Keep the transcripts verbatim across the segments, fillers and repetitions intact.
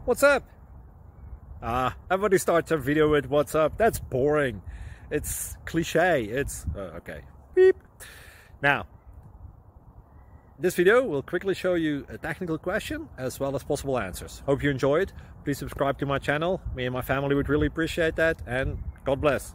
What's up? Ah, everybody starts a video with what's up. That's boring. It's cliche. It's uh, okay. Beep. Now, this video will quickly show you a technical question as well as possible answers. Hope you enjoyed. Please subscribe to my channel. Me and my family would really appreciate that, and God bless.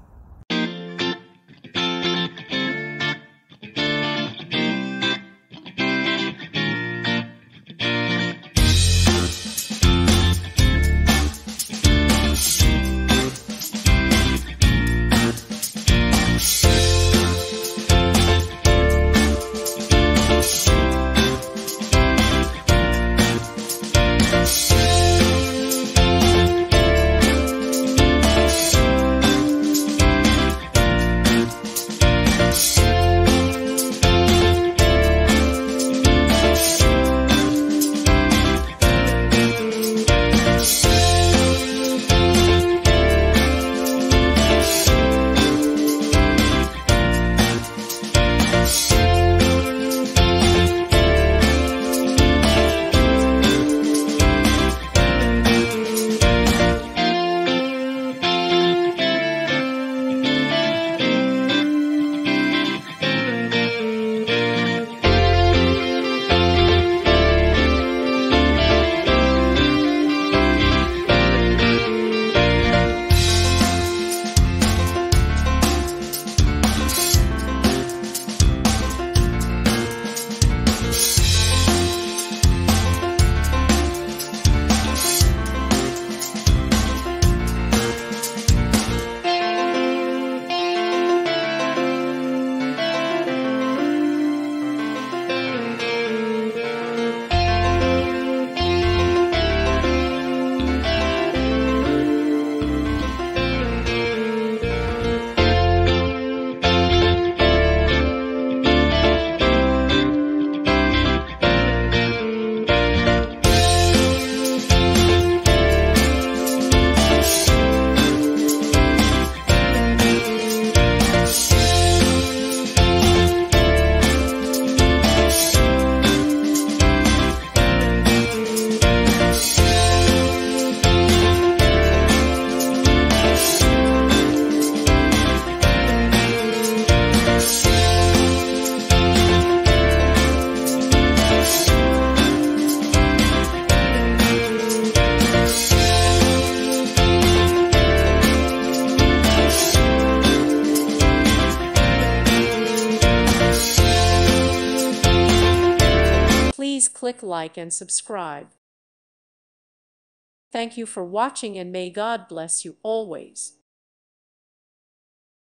Please click like and subscribe. Thank you for watching, and may God bless you always.